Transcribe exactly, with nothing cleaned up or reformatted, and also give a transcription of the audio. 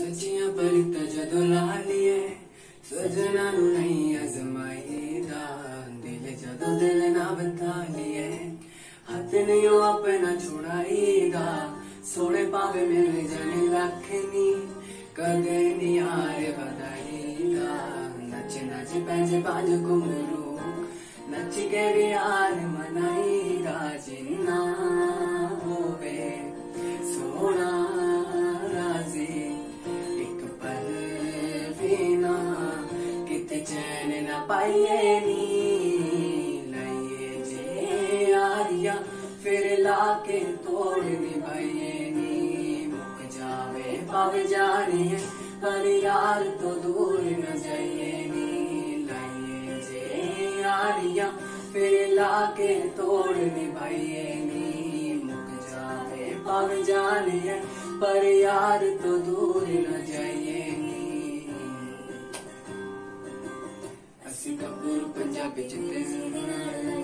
सचिया परित जदों ला लिए सजना नू नहीं अजमाईदा दिल जदों दिल ना बता लिए हाथ नहीं ओ अपना छुड़ाईदा सोने पावे मेरे जाने रखनी कदे नहीं यार बधाईदा नच नच पैंजे पांच घुंघरू नच के भी यार मनाईदा जिन्ना होवे सोना राजी एक पल भी ना किते चैन ना पाइए नी लाइए जे यारिया फिर लाके तोड़ निभाइए नी मुक जावे पावे जाने है पर यार तो दूर न जाइए नी लाइए जे यारिया फिर लाके तोड़ निभाइए नी मुक जावे पावे जाने है पर यार तो दूर न जाइए नी असी कपूर पंजाबी चित्ते